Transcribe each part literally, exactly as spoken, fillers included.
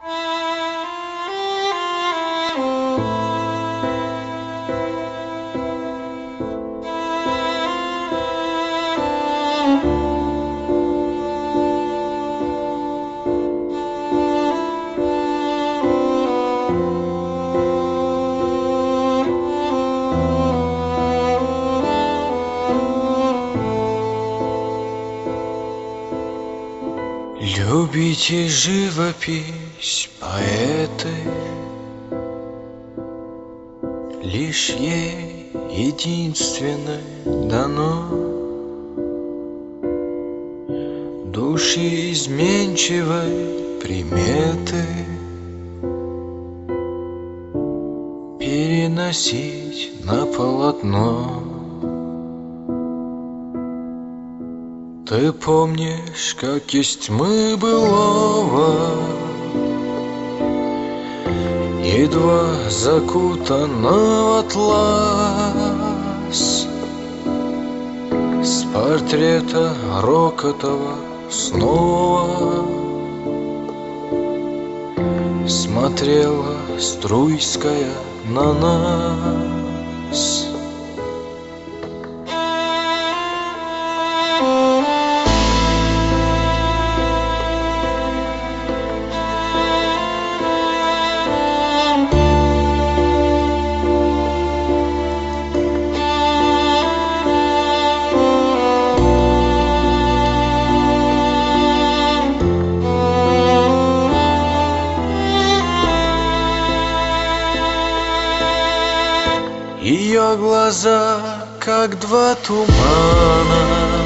Любите живопись, поэты, лишь ей единственной дано души изменчивой приметы переносить на полотно. Ты помнишь, как есть мы былого, едва закутанного атлас, с портрета Рокотова снова смотрела Струйская на нас. Ее глаза, как два тумана,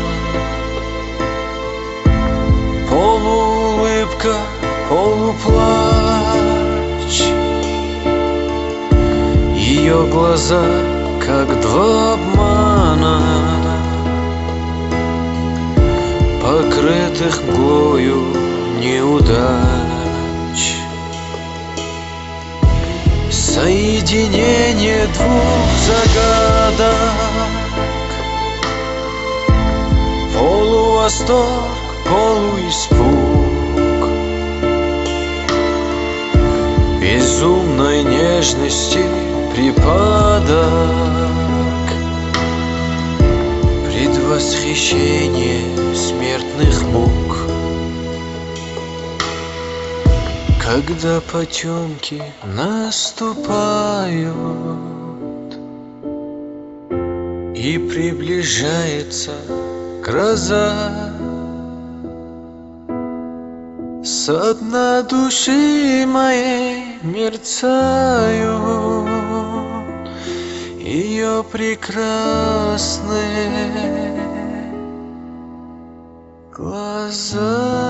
полуулыбка, полуплач. Ее глаза, как два обмана, покрытых мглою неудач. Соединение двух загадок, полувосторг, полуиспуг, безумной нежности припадок, предвосхищение смертных мук. Когда потемки наступают и приближается гроза, со дна души моей мерцают ее прекрасные глаза.